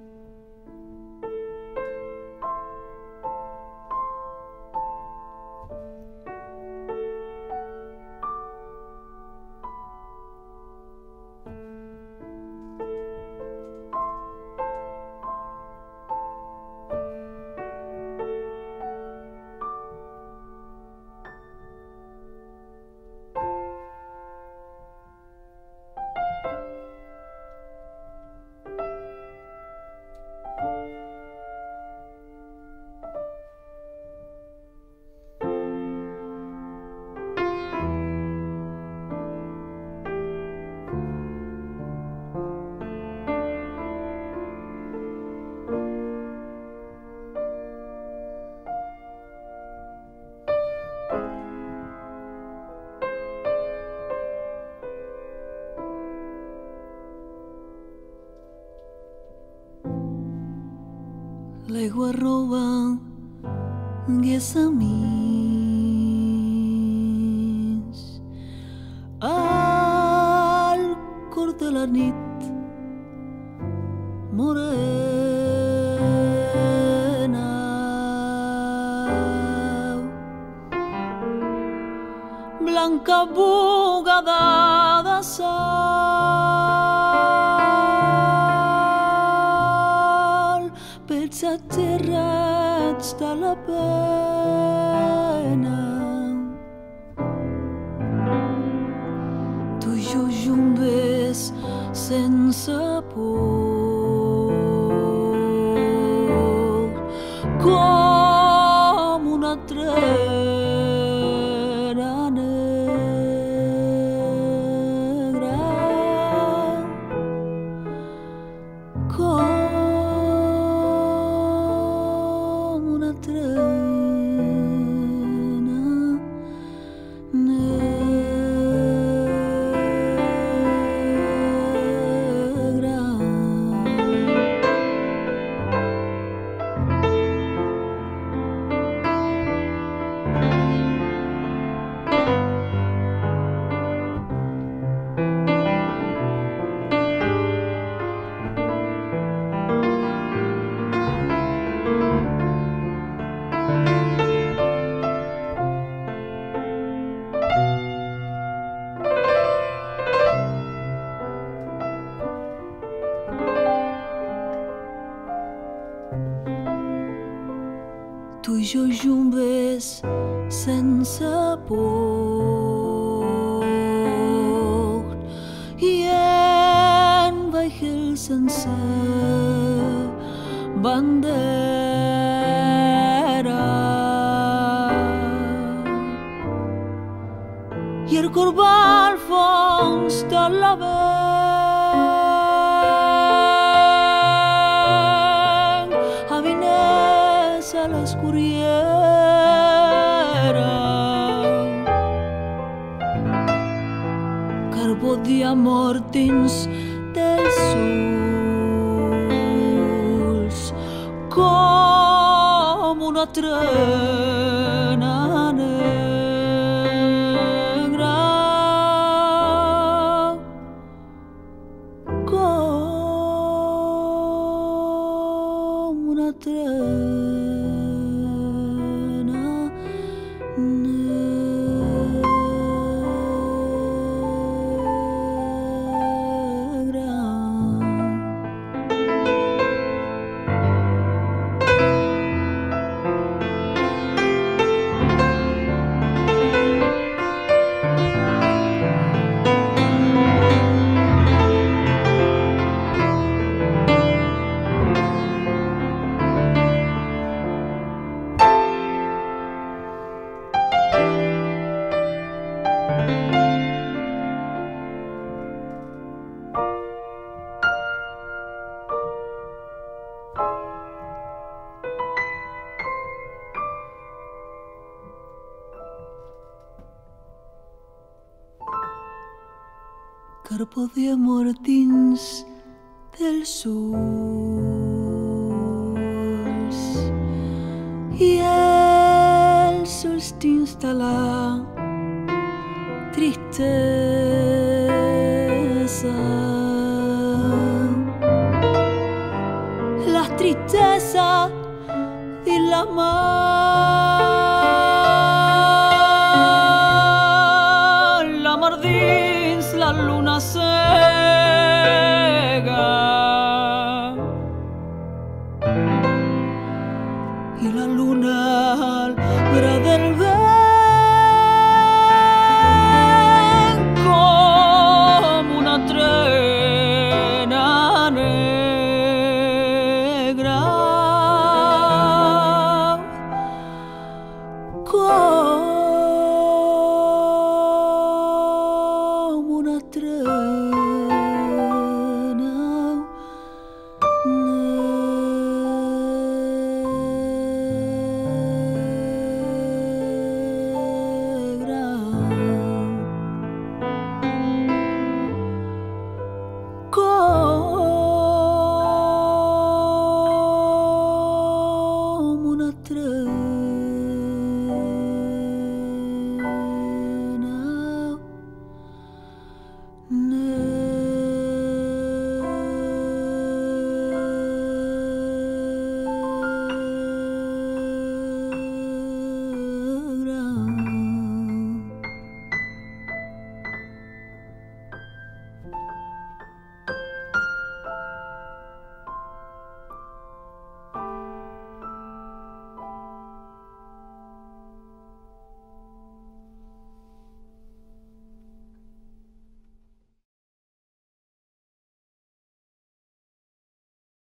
L'aigua roba guessamins al cor de la nit morena, blanca bugada de sal, pels aterrats de la pena. Tu i jo junts sense por, com una trena negra, com una trena negra. Tu i jo junts sense por, i en vaixell sense bandera, i el corb al fons de la vent avinesa l'escuriera, carbó d'amor dins dels ulls, com una trena negra, com una trena negra. Carpo d'amor dins dels ulls, i els ulls dins de la tristesa, tristeza y la más